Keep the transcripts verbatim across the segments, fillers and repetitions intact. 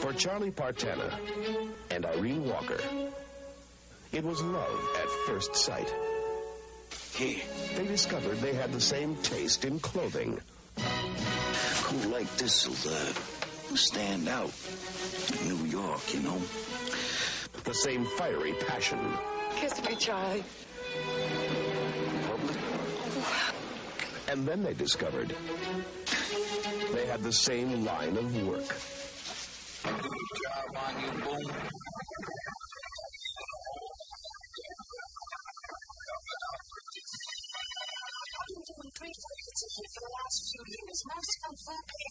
For Charlie Partana and Irene Walker, it was love at first sight. Hey. They discovered they had the same taste in clothing. Who like this will uh, stand out in New York, you know? The same fiery passion. Kiss me, Charlie. Public? And then they discovered they had the same line of work. Job on you, boom. I've been doing three favorites here for the last few years. Most of them full pay.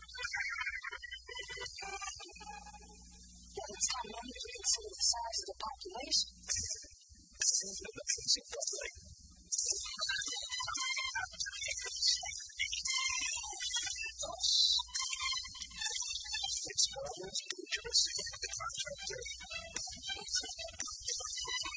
Yeah, it's time money to consider the size of the population. It's always interesting. The contractor.